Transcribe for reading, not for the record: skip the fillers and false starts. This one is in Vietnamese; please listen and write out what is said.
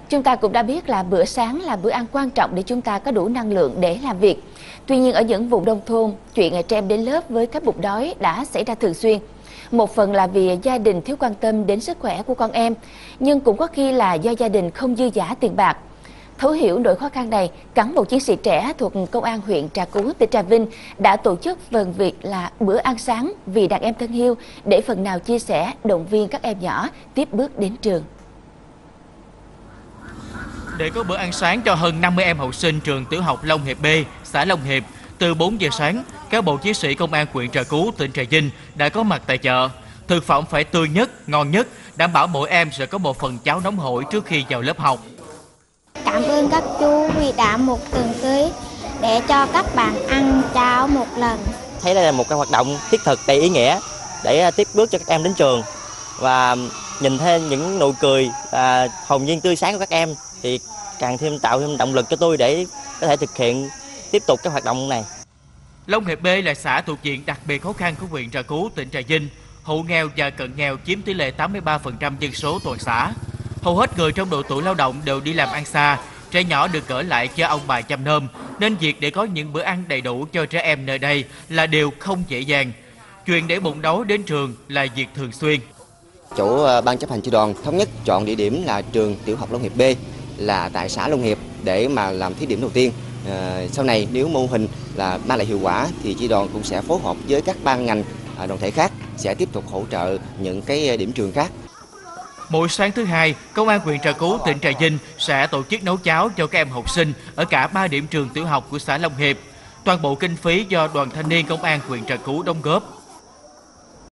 Chúng ta cũng đã biết là bữa sáng là bữa ăn quan trọng để chúng ta có đủ năng lượng để làm việc. Tuy nhiên ở những vùng nông thôn, chuyện trẻ em đến lớp với cái bụng đói đã xảy ra thường xuyên. Một phần là vì gia đình thiếu quan tâm đến sức khỏe của con em, nhưng cũng có khi là do gia đình không dư dả tiền bạc. Thấu hiểu nỗi khó khăn này, cán bộ chiến sĩ trẻ thuộc Công an huyện Trà Cú, tỉnh Trà Vinh đã tổ chức phần việc là bữa ăn sáng vì đàn em thân yêu để phần nào chia sẻ, động viên các em nhỏ tiếp bước đến trường. Để có bữa ăn sáng cho hơn 50 em học sinh trường tiểu học Long Hiệp B, xã Long Hiệp, từ 4 giờ sáng, cán bộ chiến sĩ công an huyện Trà Cú, tỉnh Trà Vinh đã có mặt tại chợ. Thực phẩm phải tươi nhất, ngon nhất, đảm bảo mỗi em sẽ có một phần cháo nóng hổi trước khi vào lớp học. Cảm ơn các chú vì đã một tuần tới để cho các bạn ăn cháo một lần. Thấy đây là một cái hoạt động thiết thực đầy ý nghĩa để tiếp bước cho các em đến trường, và nhìn thêm những nụ cười hồn nhiên tươi sáng của các em thì càng thêm tạo thêm động lực cho tôi để có thể thực hiện tiếp tục cái hoạt động này. Long Hiệp B là xã thuộc diện đặc biệt khó khăn của huyện Trà Cú, tỉnh Trà Vinh. Hộ nghèo và cận nghèo chiếm tỷ lệ 83% dân số toàn xã. Hầu hết người trong độ tuổi lao động đều đi làm ăn xa, trẻ nhỏ được gửi lại cho ông bà chăm nom, nên việc để có những bữa ăn đầy đủ cho trẻ em nơi đây là điều không dễ dàng. Chuyện để bụng đói đến trường là việc thường xuyên. Chủ ban chấp hành chi đoàn thống nhất chọn địa điểm là trường tiểu học Long Hiệp B là tại xã Long Hiệp để mà làm thí điểm đầu tiên. Sau này nếu mô hình là mang lại hiệu quả thì chi đoàn cũng sẽ phối hợp với các ban ngành đoàn thể khác sẽ tiếp tục hỗ trợ những cái điểm trường khác. Mỗi sáng thứ Hai, Công an huyện Trà Cú, tỉnh Trà Vinh sẽ tổ chức nấu cháo cho các em học sinh ở cả 3 điểm trường tiểu học của xã Long Hiệp. Toàn bộ kinh phí do Đoàn Thanh niên Công an huyện Trà Cú đóng góp.